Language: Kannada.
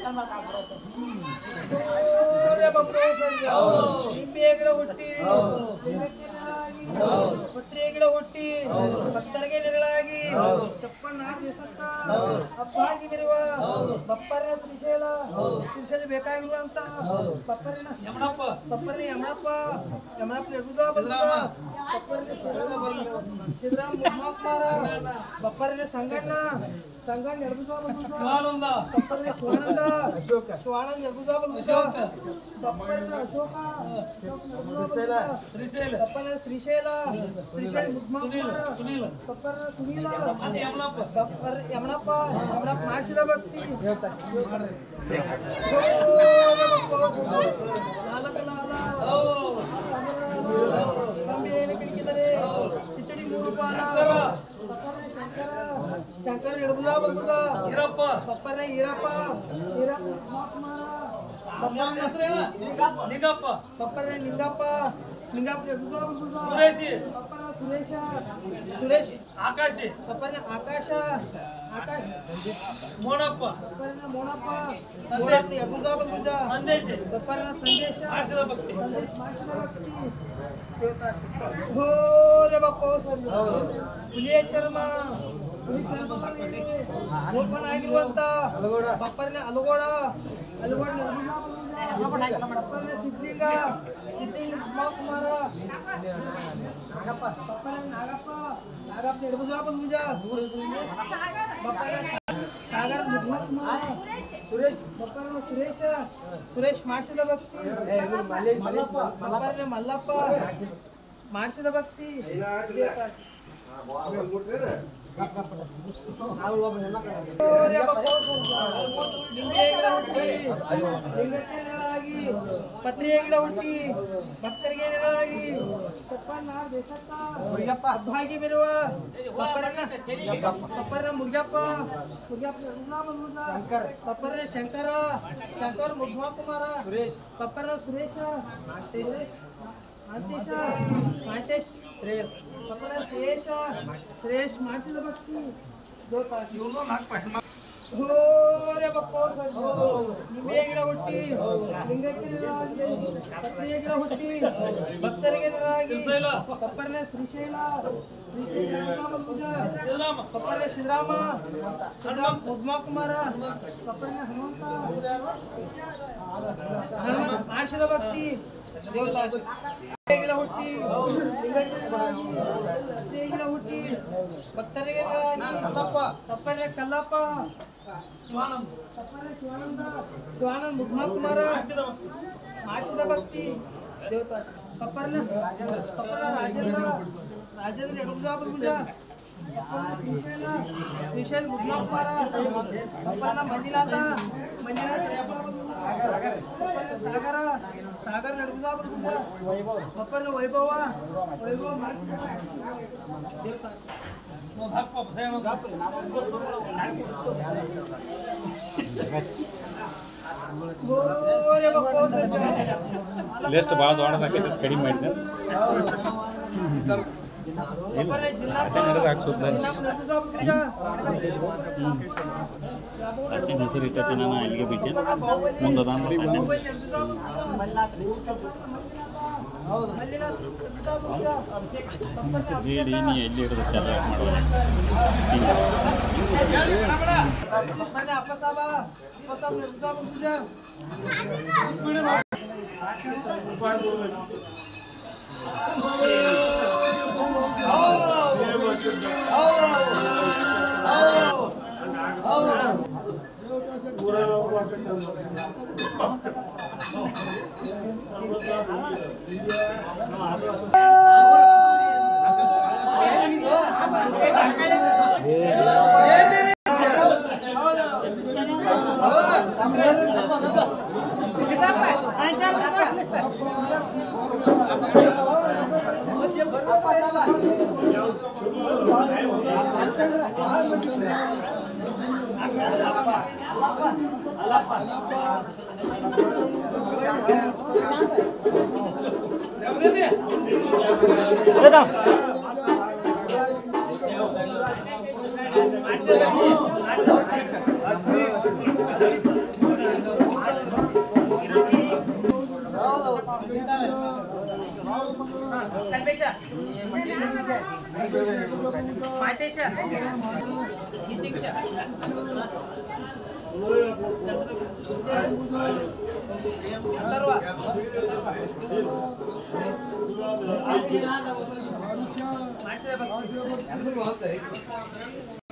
ನಿಂಬೆಗಿಡ ಹುಟ್ಟಿ ಪತ್ರೆಗಿಡ ಹುಟ್ಟಿ ಭಕ್ತರಿಗೆ ನೆರಳಾಗಿ ಚಪ್ಪಣ್ಣ ಅಪ್ಪಾಗಿ ಬಿರುವ ಬಪ್ಪರ ಶ್ರೀಶೈಲ ಬೇಕಾಗಿರುವಂತ ಬಪ್ಪರಿನ ಯಮನಪ್ಪ ಬಪ್ಪರಿನ ಸಂಗಣ್ಣ ಶಿವಾನಂದ ಶ್ರೀಶೈಲ ಯಮನಪ್ಪ ಮಾಡಿಸಿದ ಭಕ್ತಿ ಕಿಚಡಿ ಮೂರು ಪಾಲ ಶಂಕರ ಹಿಡಿದ ಬಂದ ಈರಪ್ಪ ಪಪ್ಪನ ಈರಪ್ಪ ನಿಂಗಪ್ಪ ಪಪ್ಪನ ನಿಂಗಪ್ಪ ಸುರೇಶ್ ಆಕಾಶ ಪಪ್ಪನ ಆಕಾಶ ಮೋನಪ್ಪ ಸಂದೇಶ ಪಪ್ಪನ ಸಂದೇಶ ಹುಲಿಯ ಚರ್ಮ ಓಪನ್ ಆಗಿರುವಂತ ಬಪ್ಪರ್ನ ಅಲಗೋಡ ಸಿದ್ಲಿಂಗ ಕುಮಾರ ನಾಗಪ್ಪ ಸಾಗರ ಸುರೇಶ್ ಮಾಡಿಸಿದ ಭಕ್ತಿ ಮಲ್ಲಪ್ಪ ಮಾಡಿಸಿದ ಭಕ್ತಿ ಪತ್ರಿಕೆಗಿಡ ಹುಟ್ಟಿ ಭಕ್ತರಿಗೆ ನೆರಳಾಗಿ ಅಬ್ಬಾಗಿ ಬರುವ ಪಪ್ಪರ ಮುರುಗಪ್ಪ ಪಪ್ಪರ ಶಂಕರ ಮುಗ್ಮಾ ಸುರೇಶ್ ಪಪ್ಪರ ಸುರೇಶ ಶ್ರೇಯಸ್ ಮಾಡಿಸಿದ ಭಕ್ತಿ ನಿಂಬೆಗಿಡ ಹುಟ್ಟಿ ಲಿಂಗಕ್ಕಿಡ ಹುಟ್ಟಿ ಭಕ್ತರಿಗೆ ಪಪ್ಪರ್ನ ಶ್ರೀಶೈಲ ಪಪ್ಪರ್ನ ಶ್ರೀರಾಮ ಮುದ್ಮಾ ಕುಮಾರ ಪಪ್ಪರ್ನ ಹನುಮಂತ ಮಾಡಿಸಿದ ಭಕ್ತಿ ಹುಟ್ಟಿ ಭಕ್ತರಿಗೆ ಪಪ್ಪನ ಕಲ್ಲಪ್ಪ ಶಿವಾನಂದ ಮುಗ್ಮಾ ಕುಮಾರ ಮಾಡಿಸಿದ ಭಕ್ತಿ ಪಪ್ಪನ ರಾಜೇಂದ್ರ ಶ್ರೀಶೈಲ್ ಮುಗ್ಮಾ ಕುಮಾರ ಪಪ್ಪನ ಮಂಜುನಾಥ ಸಾಗರ ನಡುಗುದ ಪಪ್ಪನ ವೈಭವ ಲಿಸ್ಟ್ ಭಾಳ ದೊಡ್ಡದಾಕೈತಿ ಕಡಿಮೆ ಮಾಡಿದೆ ಹೆಸರು ಇರ್ತೈತಿ ನಾನು ಅಲ್ಲಿಗೆ ಬಿಟ್ಟೆ ಮುಂದದ ನೀಡಿ ನೀ ಎಲ್ಲಿ ಇರೋದು ಚೆನ್ನಾಗಿ ಮಾಡೋದು ಮಾತೇಶ ನಿತೀಕ್ಷ ಅಥರ್ವ ಮಾಡಿಸಿದೆ